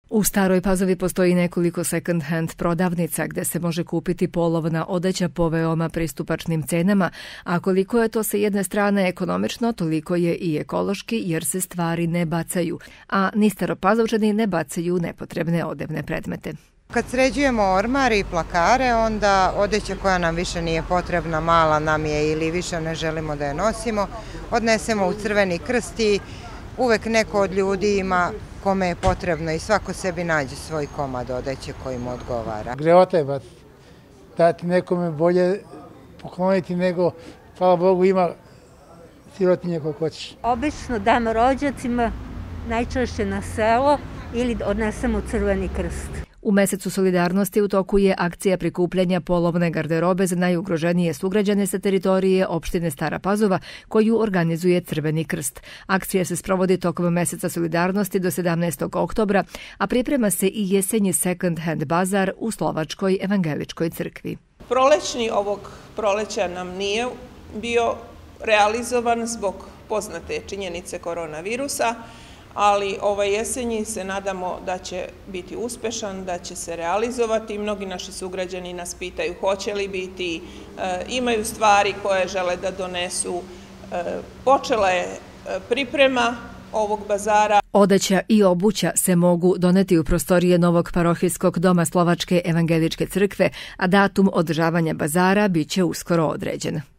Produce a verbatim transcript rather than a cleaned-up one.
U Staroj Pazovi postoji nekoliko second hand prodavnica gde se može kupiti polovna odeća po veoma pristupačnim cenama, a koliko je to sa jedne strane ekonomično, toliko je i ekološki jer se stvari ne bacaju, a ni Staropazovčani ne bacaju nepotrebne odevne predmete. Kad sređujemo ormare i plakare, onda odeća koja nam više nije potrebna, mala nam je ili više ne želimo da je nosimo, odnesemo u Crveni krst i uvek neko od ljudi ima kome je potrebno i svako sebi nađe svoj komad odeće koji mu odgovara. Greota je dati nekome bolje pokloniti nego, hvala Bogu, ima sirotinje koliko hoćeš. Obično dam rođacima, najčešće na selo ili odnesemo u Crveni krst. U mesecu solidarnosti u toku je akcija prikupljanja polovne garderobe za najugroženije sugrađane sa teritorije opštine Stara Pazova, koju organizuje Crveni krst. Akcija se sprovodi tokom meseca solidarnosti do sedamnaestog oktobra, a priprema se i jesenji second hand bazar u Slovačkoj evangeličkoj crkvi. Prolećni ovog proleća nam nije bio realizovan zbog poznate činjenice koronavirusa, ali ovaj jesenji se nadamo da će biti uspešan, da će se realizovati. Mnogi naši sugrađani nas pitaju hoće li biti, imaju stvari koje žele da donesu. Počela je priprema ovog bazara. Odeća i obuća se mogu doneti u prostorije novog parohijskog doma Slovačke evangeličke crkve, a datum održavanja bazara biće uskoro određen.